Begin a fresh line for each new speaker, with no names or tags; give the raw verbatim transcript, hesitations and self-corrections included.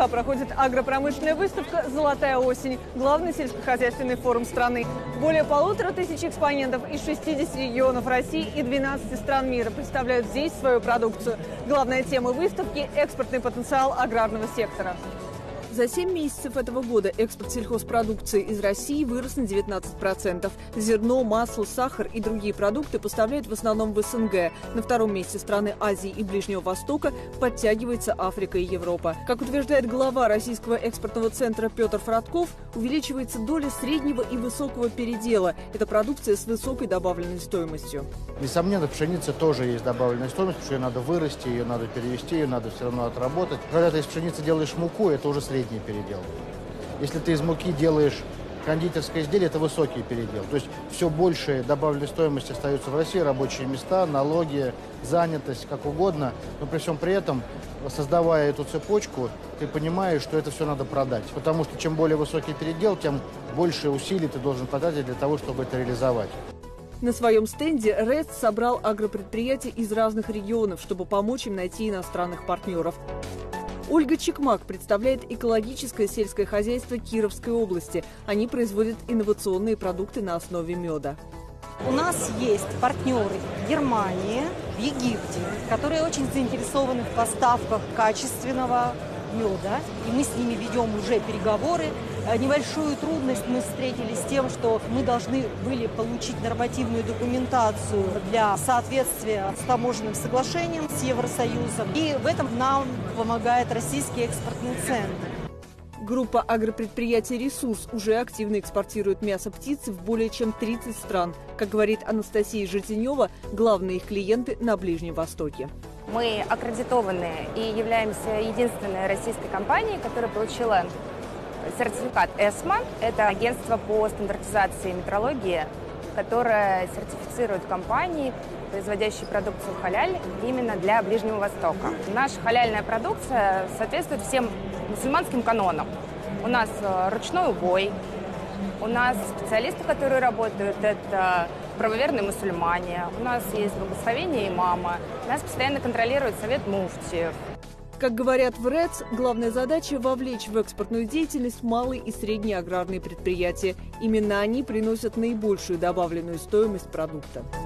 США проходит агропромышленная выставка «Золотая осень», главный сельскохозяйственный форум страны. Более полутора тысяч экспонентов из шестидесяти регионов России и двенадцати стран мира представляют здесь свою продукцию. Главная тема выставки – экспортный потенциал аграрного сектора. За семь месяцев этого года экспорт сельхозпродукции из России вырос на девятнадцать процентов. Зерно, масло, сахар и другие продукты поставляют в основном в СНГ. На втором месте страны Азии и Ближнего Востока подтягивается Африка и Европа. Как утверждает глава Российского экспортного центра Петр Фродков, увеличивается доля среднего и высокого передела. Это продукция с высокой добавленной стоимостью.
Несомненно, в пшенице тоже есть добавленная стоимость, потому что ее надо вырасти, ее надо перевести, ее надо все равно отработать. Когда ты из пшеницы делаешь муку, это уже средний передел. Если ты из муки делаешь кондитерское изделие, это высокий передел. То есть все больше добавленной стоимости остаются в России, рабочие места, налоги, занятость, как угодно. Но при всем при этом, создавая эту цепочку, ты понимаешь, что это все надо продать. Потому что чем более высокий передел, тем больше усилий ты должен потратить для того, чтобы это реализовать.
На своем стенде РЭС собрал агропредприятия из разных регионов, чтобы помочь им найти иностранных партнеров. Ольга Чекмак представляет экологическое сельское хозяйство Кировской области. Они производят инновационные продукты на основе меда.
У нас есть партнеры в Германии, в Египте, которые очень заинтересованы в поставках качественного меда. И мы с ними ведем уже переговоры. Небольшую трудность мы встретили с тем, что мы должны были получить нормативную документацию для соответствия с таможенным соглашением с Евросоюзом. И в этом нам помогает Российский экспортный центр.
Группа агропредприятий «Ресурс» уже активно экспортирует мясо птицы в более чем тридцать стран. Как говорит Анастасия Житинева, главные их клиенты на Ближнем Востоке.
Мы аккредитованы и являемся единственной российской компанией, которая получила сертификат эсма. Это агентство по стандартизации метрологии, которое сертифицирует компании, производящие продукцию халяль именно для Ближнего Востока. Наша халяльная продукция соответствует всем мусульманским канонам. У нас ручной убой, у нас специалисты, которые работают, это правоверные мусульмане, у нас есть благословение имама, нас постоянно контролирует совет муфтиев.
Как говорят в РЭЦ, главная задача – вовлечь в экспортную деятельность малые и средние аграрные предприятия. Именно они приносят наибольшую добавленную стоимость продукта.